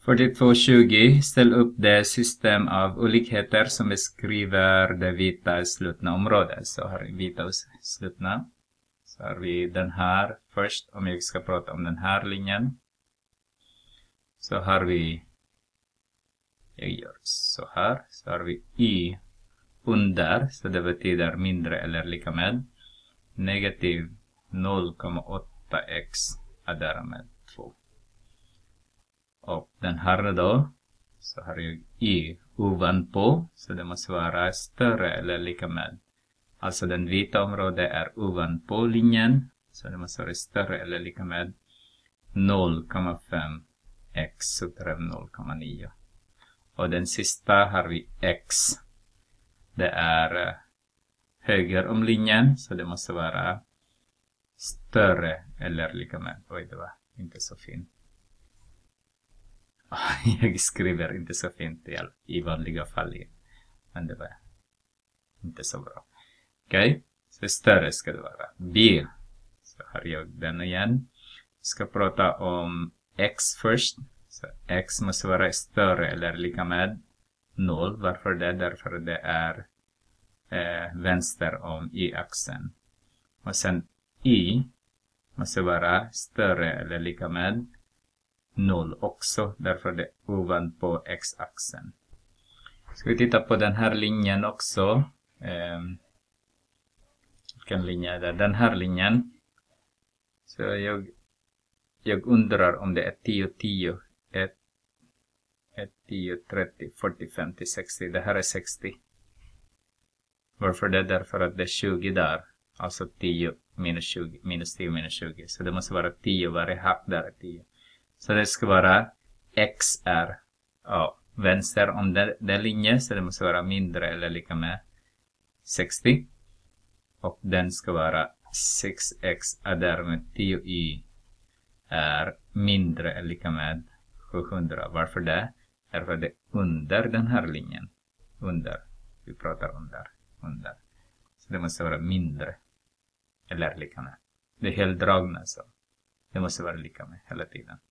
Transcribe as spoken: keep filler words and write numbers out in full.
fyrtiotvå tjugo. Ställ upp det system av olikheter som beskriver det vita slutna området. Så har vi vita slutna. Så har vi den här först, om jag ska prata om den här linjen. Så har vi, jag gör så här, så har vi y under, så det betyder mindre eller lika med negativ noll komma åtta x är därmed två. Och den här då, så har jag y ovanpå, så det måste vara större eller lika med. Alltså den vita området är ovanpå linjen, så det måste vara större eller lika med noll komma fem x subtraherar noll komma nio. Och den sista har vi x. Det är höger om linjen, så det måste vara större eller lika med. Oj, det var inte så fint. Jag skriver inte så fint i, all, i vanliga fall. Men det var inte så bra. Okej, okay. Så större ska det vara. B. Så har jag den igen. Jag ska prata om x först. Så x måste vara större eller lika med noll. Varför det? Därför det är eh, vänster om y-axeln. Och sen y måste vara större eller lika med noll också. Därför det är ovanpå x-axeln. Ska vi titta på den här linjen också. Eh, vilken linje är det? Den här linjen. Så jag, jag undrar om det är tio, tio. ett, tio, trettio, fyrtio, femtio, sextio. Det här är sextio. Varför det? Därför att det är tjugo där. Alltså tio minus tjugo. Minus tio minus tjugo. Så det måste vara tio. Varje hack där är tio. Så det ska vara x är ja, vänster om den, den linjen. Så det måste vara mindre eller lika med sextio. Och den ska vara sex x är därmed tio y är mindre eller lika med sjuhundra. Varför det? Därför det är under den här linjen. Under. Vi pratar under. Under. Så det måste vara mindre. Eller lika med. Det är heldragna så. Det måste vara lika med hela tiden.